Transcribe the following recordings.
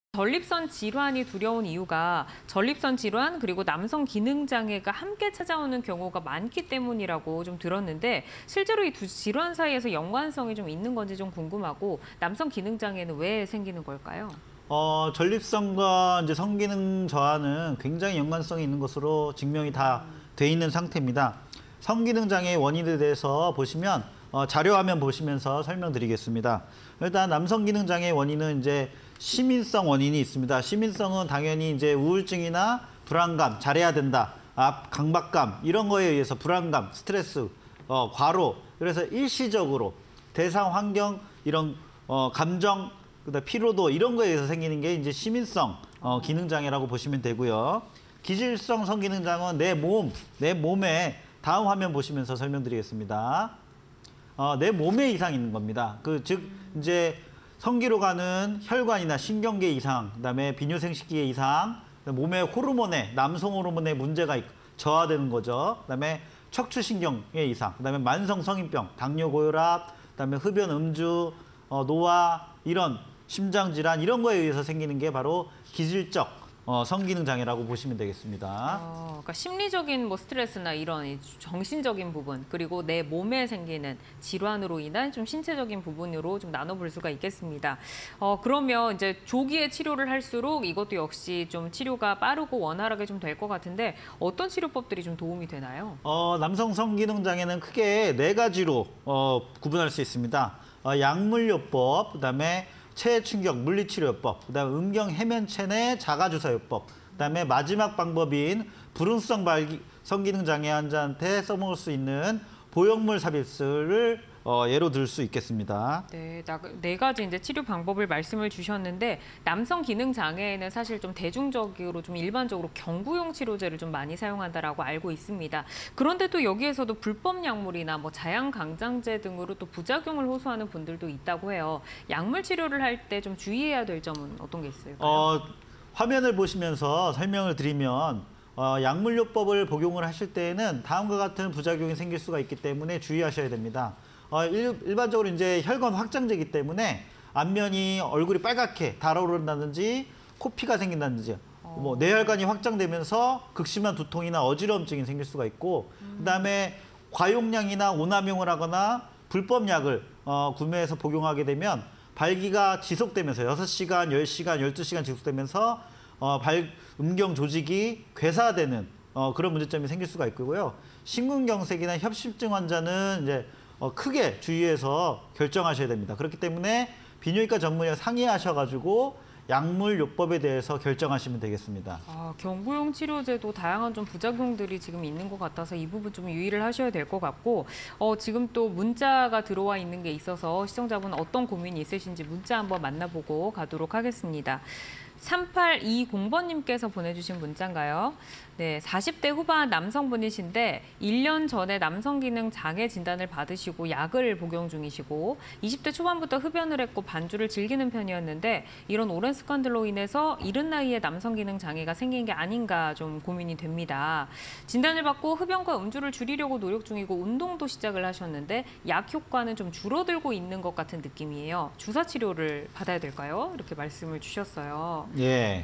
전립선 질환이 두려운 이유가 전립선 질환 그리고 남성 기능 장애가 함께 찾아오는 경우가 많기 때문이라고 좀 들었는데 실제로 이 두 질환 사이에서 연관성이 좀 있는 건지 좀 궁금하고 남성 기능 장애는 왜 생기는 걸까요? 전립선과 이제 성기능 저하는 굉장히 연관성이 있는 것으로 증명이 다 돼 있는 상태입니다. 성기능 장애의 원인에 대해서 보시면 자료화면 보시면서 설명드리겠습니다. 일단 남성 기능 장애의 원인은 이제 심인성 원인이 있습니다. 심인성은 당연히 이제 우울증이나 불안감, 잘해야 된다, 강박감 이런 거에 의해서 불안감, 스트레스, 과로 그래서 일시적으로 대상 환경 이런 감정, 그다음 피로도 이런 거에 의해서 생기는 게 이제 심인성 기능 장애라고 보시면 되고요. 기질성 성기능 장애는 내 몸에 다음 화면 보시면서 설명드리겠습니다. 내 몸에 이상이 있는 겁니다. 즉 이제 성기로 가는 혈관이나 신경계 이상, 그다음에 비뇨생식기의 이상, 몸의 호르몬에 남성 호르몬에 문제가 저하되는 거죠. 그다음에 척추신경의 이상, 그다음에 만성 성인병, 당뇨 고혈압, 그다음에 흡연 음주, 노화 이런 심장 질환 이런 거에 의해서 생기는 게 바로 기질적 성기능 장애라고 보시면 되겠습니다. 그러니까 심리적인 뭐 스트레스나 이런 정신적인 부분 그리고 내 몸에 생기는 질환으로 인한 좀 신체적인 부분으로 좀 나눠볼 수가 있겠습니다. 그러면 이제 조기에 치료를 할수록 이것도 역시 좀 치료가 빠르고 원활하게 좀 될 것 같은데 어떤 치료법들이 좀 도움이 되나요? 남성 성기능 장애는 크게 4가지로 구분할 수 있습니다. 약물요법, 그다음에 체충격 물리치료요법, 그다음에 음경해면체 내 자가주사요법, 그다음에 마지막 방법인 불응성 성기능 장애 환자한테 써먹을 수 있는 보형물 삽입술을 예로 들 수 있겠습니다. 네, 4가지 이제 치료 방법을 말씀을 주셨는데 남성 기능 장애에는 사실 좀 대중적으로 좀 일반적으로 경구용 치료제를 좀 많이 사용한다라고 알고 있습니다. 그런데 또 여기에서도 불법 약물이나 뭐 자양 강장제 등으로 또 부작용을 호소하는 분들도 있다고 해요. 약물 치료를 할 때 좀 주의해야 될 점은 어떤 게 있을까요? 화면을 보시면서 설명을 드리면 약물요법을 복용을 하실 때에는 다음과 같은 부작용이 생길 수가 있기 때문에 주의하셔야 됩니다. 일반적으로 이제 혈관 확장제이기 때문에 안면이 얼굴이 빨갛게 달아오른다든지 코피가 생긴다든지 뭐 뇌혈관이 확장되면서 극심한 두통이나 어지러움증이 생길 수가 있고 그다음에 과용량이나 오남용을 하거나 불법 약을 구매해서 복용하게 되면 발기가 지속되면서 6시간, 10시간, 12시간 지속되면서 음경 조직이 괴사되는 그런 문제점이 생길 수가 있고요. 심근경색이나 협심증 환자는 이제 크게 주의해서 결정하셔야 됩니다. 그렇기 때문에 비뇨기과 전문의와 상의하셔가지고 약물요법에 대해서 결정하시면 되겠습니다. 경구용 치료제도 다양한 좀 부작용들이 지금 있는 것 같아서 이 부분 좀 유의를 하셔야 될 것 같고 지금 또 문자가 들어와 있는 게 있어서 시청자분 어떤 고민이 있으신지 문자 한번 만나보고 가도록 하겠습니다. 3820번님께서 보내주신 문자인가요? 네, 40대 후반 남성분이신데 1년 전에 남성 기능 장애 진단을 받으시고 약을 복용 중이시고 20대 초반부터 흡연을 했고 반주를 즐기는 편이었는데 이런 오랜 습관들로 인해서 이른 나이에 남성 기능 장애가 생긴 게 아닌가 좀 고민이 됩니다. 진단을 받고 흡연과 음주를 줄이려고 노력 중이고 운동도 시작을 하셨는데 약 효과는 좀 줄어들고 있는 것 같은 느낌이에요. 주사 치료를 받아야 될까요? 이렇게 말씀을 주셨어요. 예.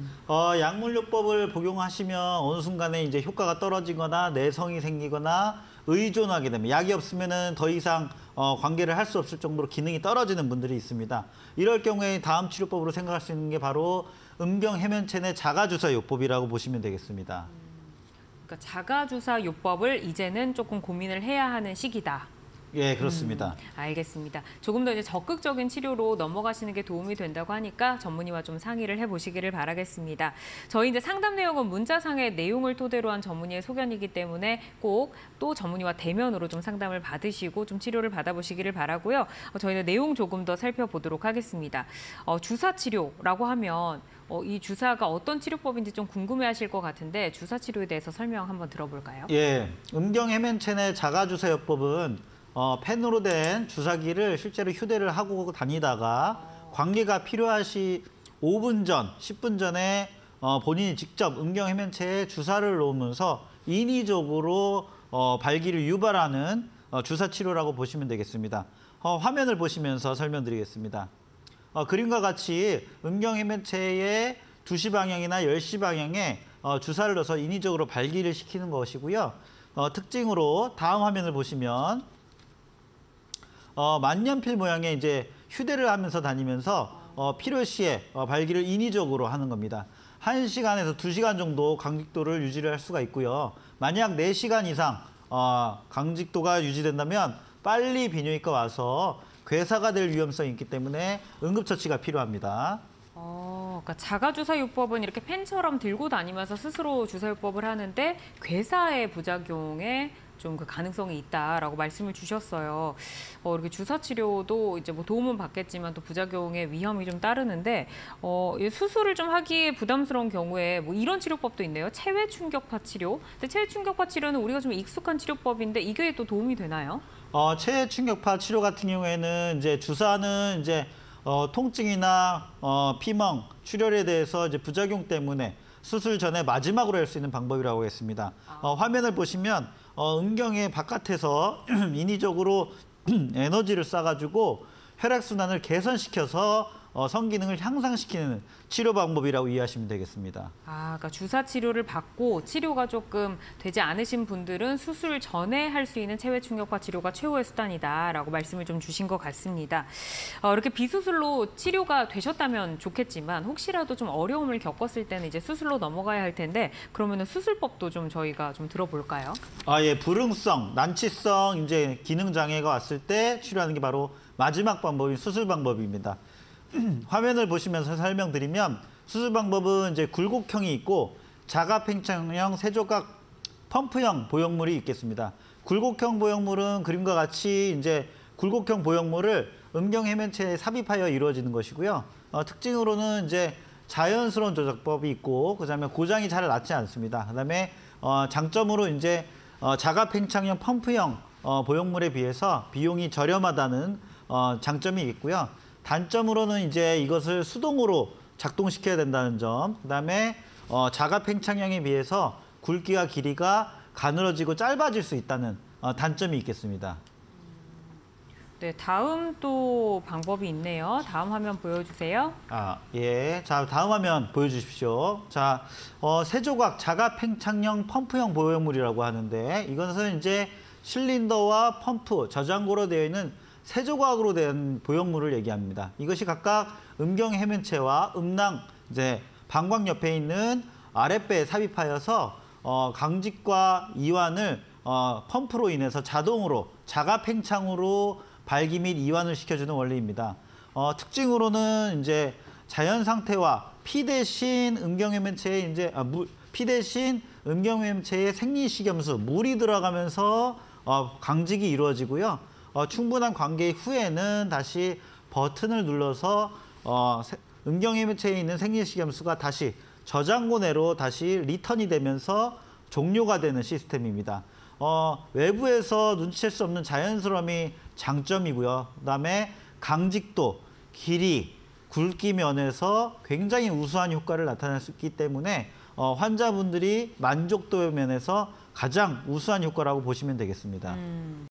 약물요법을 복용하시면 어느 순간에 이제 효과가 떨어지거나 내성이 생기거나 의존하게 되면 약이 없으면은 더 이상 관계를 할 수 없을 정도로 기능이 떨어지는 분들이 있습니다. 이럴 경우에 다음 치료법으로 생각할 수 있는 게 바로 음경해면체 내 자가주사요법이라고 보시면 되겠습니다. 그러니까 자가주사요법을 이제는 조금 고민을 해야 하는 시기다. 예, 그렇습니다. 알겠습니다. 조금 더 이제 적극적인 치료로 넘어가시는 게 도움이 된다고 하니까 전문의와 좀 상의를 해보시기를 바라겠습니다. 저희 이제 상담 내용은 문자상의 내용을 토대로 한 전문의의 소견이기 때문에 꼭 또 전문의와 대면으로 좀 상담을 받으시고 좀 치료를 받아보시기를 바라고요. 저희는 내용 조금 더 살펴보도록 하겠습니다. 주사 치료라고 하면 이 주사가 어떤 치료법인지 좀 궁금해하실 것 같은데 주사 치료에 대해서 설명 한번 들어볼까요? 예, 음경해면체 내 자가주사요법은 펜으로 된 주사기를 실제로 휴대를 하고 다니다가 관계가 필요하시 5분 전, 10분 전에 본인이 직접 음경해면체에 주사를 놓으면서 인위적으로 발기를 유발하는 주사 치료라고 보시면 되겠습니다. 화면을 보시면서 설명드리겠습니다. 그림과 같이 음경해면체의 2시 방향이나 10시 방향에 주사를 넣어서 인위적으로 발기를 시키는 것이고요. 특징으로 다음 화면을 보시면 만년필 모양의 이제 휴대를 하면서 다니면서 필요시에 발기를 인위적으로 하는 겁니다. 1시간에서 2시간 정도 강직도를 유지를 할 수가 있고요. 만약 4시간 이상 강직도가 유지된다면 빨리 비뇨기과 와서 괴사가 될 위험성이 있기 때문에 응급처치가 필요합니다. 그러니까 자가주사요법은 이렇게 펜처럼 들고 다니면서 스스로 주사요법을 하는데 괴사의 부작용에 좀 그 가능성이 있다라고 말씀을 주셨어요. 이렇게 주사 치료도 이제 뭐 도움은 받겠지만 또 부작용의 위험이 좀 따르는데 이 수술을 좀 하기에 부담스러운 경우에 뭐 이런 치료법도 있네요. 체외 충격파 치료. 근데 체외 충격파 치료는 우리가 좀 익숙한 치료법인데 이게 또 도움이 되나요? 체외 충격파 치료 같은 경우에는 이제 주사는 이제 통증이나 피멍, 출혈에 대해서 이제 부작용 때문에 수술 전에 마지막으로 할 수 있는 방법이라고 했습니다. 화면을 보시면 음경의 바깥에서 인위적으로 에너지를 쏴가지고 혈액순환을 개선시켜서 성기능을 향상시키는 치료 방법이라고 이해하시면 되겠습니다. 그러니까 주사 치료를 받고 치료가 조금 되지 않으신 분들은 수술 전에 할 수 있는 체외 충격파 치료가 최후의 수단이다라고 말씀을 좀 주신 것 같습니다. 이렇게 비수술로 치료가 되셨다면 좋겠지만 혹시라도 좀 어려움을 겪었을 때는 이제 수술로 넘어가야 할 텐데 그러면은 수술법도 좀 저희가 좀 들어볼까요? 예, 불응성, 난치성 이제 기능 장애가 왔을 때 치료하는 게 바로 마지막 방법인 수술 방법입니다. 화면을 보시면서 설명드리면 수술 방법은 이제 굴곡형이 있고 자가팽창형 세조각 펌프형 보형물이 있겠습니다. 굴곡형 보형물은 그림과 같이 이제 굴곡형 보형물을 음경해면체에 삽입하여 이루어지는 것이고요. 특징으로는 이제 자연스러운 조작법이 있고 그다음에 고장이 잘 나지 않습니다. 그다음에 장점으로 이제 자가팽창형 펌프형 보형물에 비해서 비용이 저렴하다는 장점이 있고요. 단점으로는 이제 이것을 수동으로 작동시켜야 된다는 점, 그다음에 자가팽창형에 비해서 굵기와 길이가 가늘어지고 짧아질 수 있다는 단점이 있겠습니다. 네, 다음 또 방법이 있네요. 다음 화면 보여주세요. 예. 자, 다음 화면 보여주십시오. 자, 세조각 자가팽창형 펌프형 보형물이라고 하는데 이것은 이제 실린더와 펌프, 저장고로 되어 있는 세조각으로 된 보형물을 얘기합니다. 이것이 각각 음경해면체와 음낭, 이제 방광 옆에 있는 아랫배에 삽입하여서 강직과 이완을 펌프로 인해서 자동으로 자가팽창으로 발기 및 이완을 시켜주는 원리입니다. 특징으로는 이제 자연 상태와 피 대신 음경해면체에 이제 피 대신 음경해면체에 생리식염수 물이 들어가면서 강직이 이루어지고요. 충분한 관계 후에는 다시 버튼을 눌러서 음경해면체에 있는 생리식염수가 다시 저장고 내로 다시 리턴이 되면서 종료가 되는 시스템입니다. 외부에서 눈치챌 수 없는 자연스러움이 장점이고요. 그다음에 강직도, 길이, 굵기 면에서 굉장히 우수한 효과를 나타낼 수 있기 때문에 환자분들이 만족도 면에서 가장 우수한 효과라고 보시면 되겠습니다.